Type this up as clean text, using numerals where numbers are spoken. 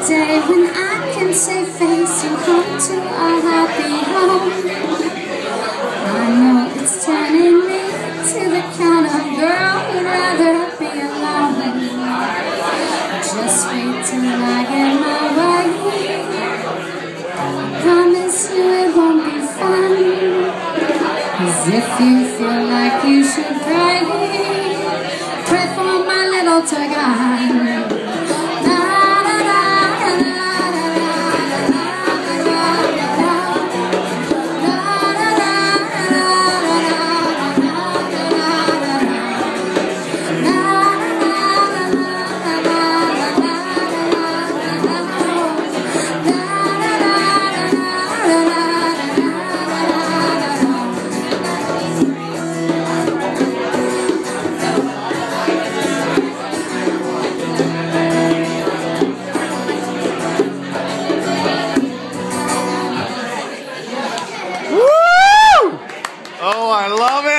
day when I can save face and come to a happy home. I know it's turning me to the kind of girl who'd rather be alone. Just wait till I get my way. I promise you it won't be fun. 'Cause if you feel like you should pray, pray for my little Tagan. Oh, I love it.